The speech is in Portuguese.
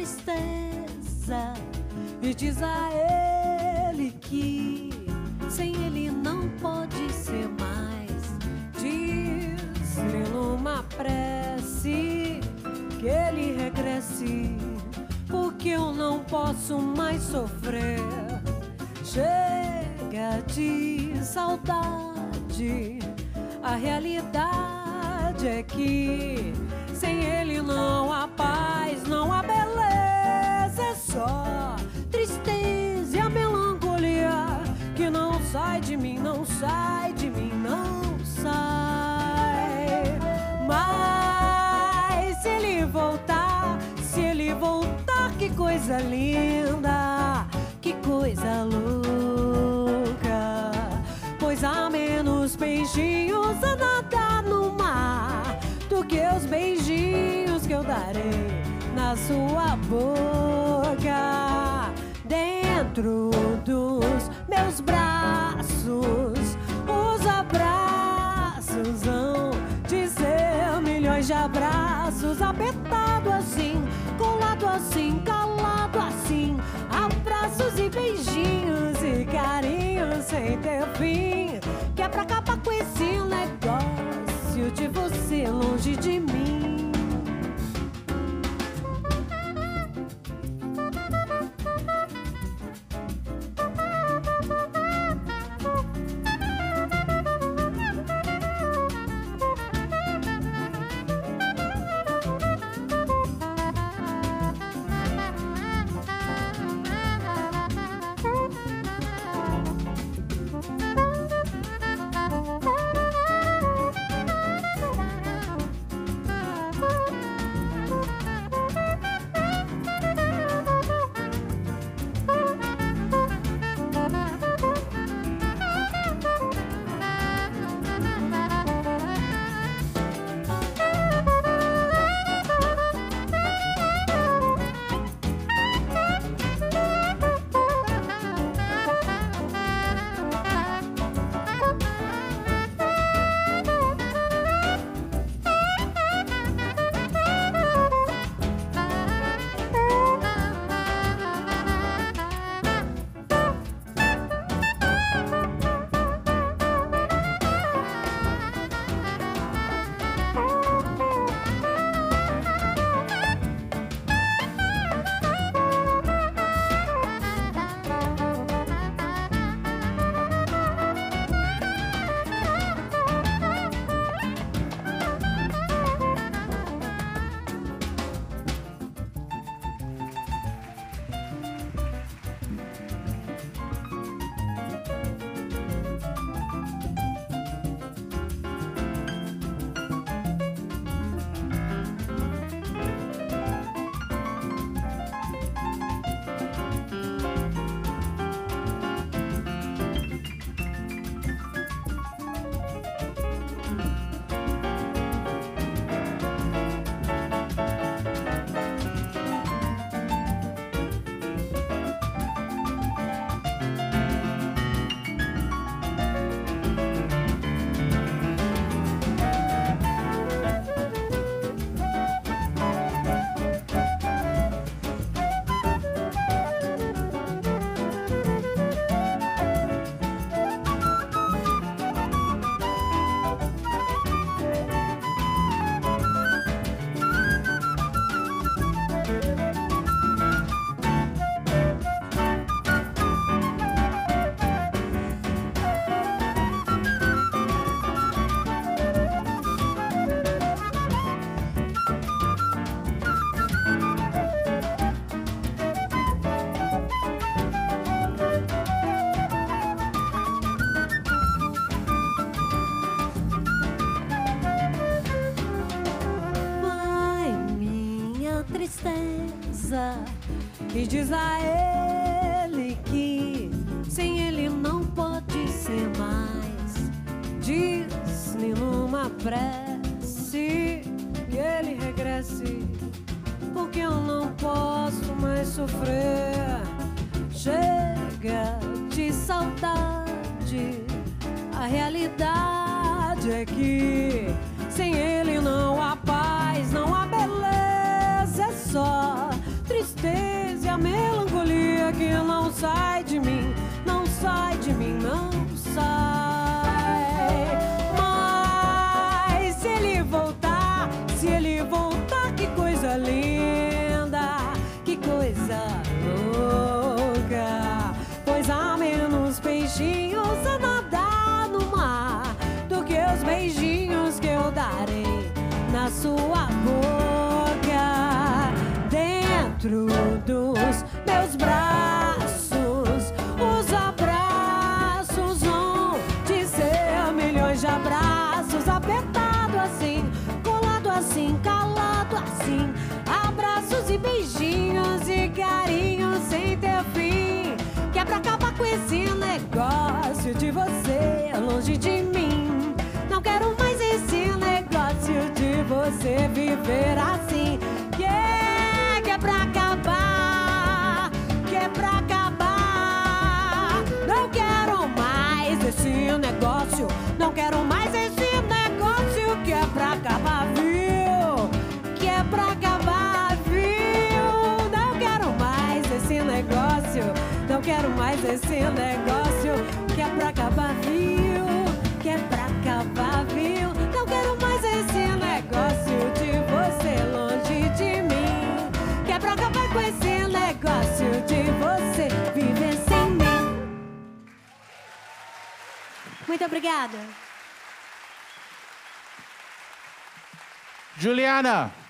tristeza e diz a ele que sem ele não pode ser mais. Diz-lhe numa prece que ele regresse, porque eu não posso mais sofrer. Chega de saudade, a realidade é que sem ele não há paz, não há beleza, é só tristeza e a melancolia que não sai de mim, não sai de mim, não sai. Mas se ele voltar, que coisa linda, que coisa louca, pois há menos beijinhos a nadar no mar do que os beijinhos que eu darei na sua boca. Dentro dos meus braços, os abraços vão dizer milhões de abraços, apertado assim, colado assim, calado assim, abraços e beijinhos e carinhos sem ter fim, que é pra acabar com esse negócio de você longe de mim. E diz a ele que sem ele não pode ser mais. Diz-lhe numa prece que ele regresse, porque eu não posso mais sofrer. Chega de saudade, a realidade é que sem ele não há paz, não há beleza, é só tristeza essa melancolia que não sai de mim, não sai de mim, não sai. Mas se ele voltar, que coisa linda, que coisa louca. Pois há menos peixinhos a nadar no mar do que os beijinhos que eu darei na sua boca. Dentro dos meus braços, os abraços vão dizer milhões de abraços, apertado assim, colado assim, calado assim, abraços e beijinhos e carinhos sem ter fim, que é pra acabar com esse negócio de você longe de mim. Não quero mais esse negócio de você viver assim, que é pra acabar, que é pra acabar. Não quero mais esse negócio, não quero mais esse negócio, que é pra acabar, viu? Que é pra acabar, viu? Não quero mais esse negócio, não quero mais esse negócio, que é pra acabar, viu? Que é pra acabar, viu? Não quero mais esse negócio de você longe de mim, que é pra acabar com esse negócio de você viver sem mim. Muito obrigada. Juliana.